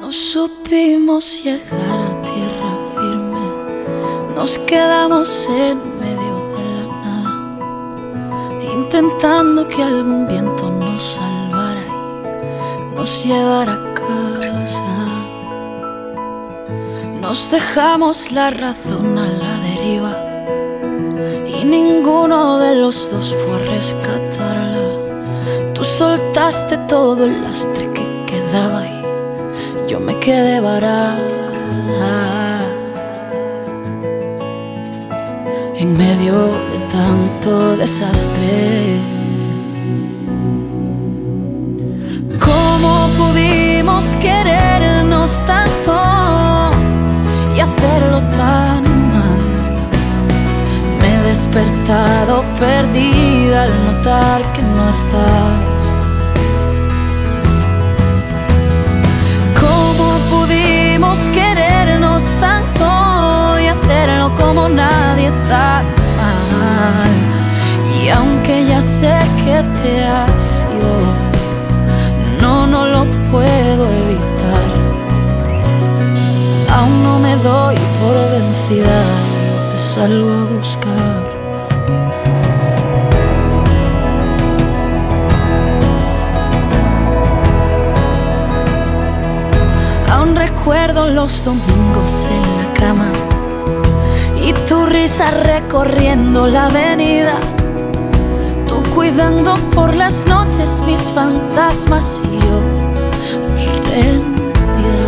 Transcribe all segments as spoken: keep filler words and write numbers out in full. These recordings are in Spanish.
No supimos llegar a tierra firme, nos quedamos en medio de la nada, intentando que algún viento nos salvara y nos llevara a casa. Nos dejamos la razón a la deriva y ninguno de los dos fue a rescatarla. Tú soltaste todo el lastre que quedaba y yo me quedé varada en medio de tanto desastre. ¿Cómo pudimos querernos tanto y hacerlo tan mal? Me he despertado perdida al notar que no estás. Querernos tanto y hacerlo como nadie tan mal. Y aunque ya sé que te has ido, no, no lo puedo evitar. Aún no me doy por vencida, te salgo a buscar. Recuerdo los domingos en la cama y tu risa recorriendo la avenida, tú cuidando por las noches mis fantasmas y yo rendida.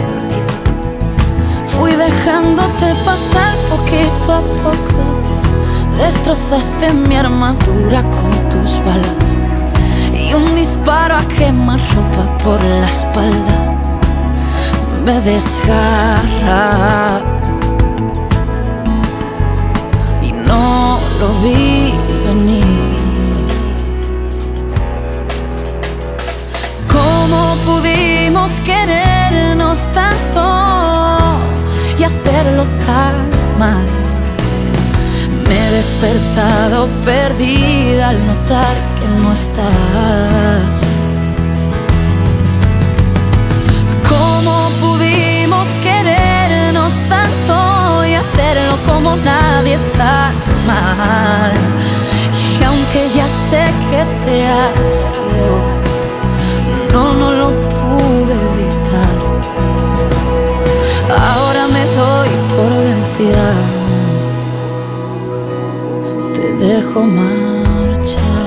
Fui dejándote pasar poquito a poco, destrozaste mi armadura con tus balas y un disparo a quemarropa por la espalda me desgarra y no lo vi venir. ¿Cómo pudimos querernos tanto y hacerlo tan mal? Me he despertado perdida al notar que no estás. Como nadie tan mal. Y aunque ya sé que te has ido, no, no lo pude evitar. Ahora me doy por vencida, te dejo marchar.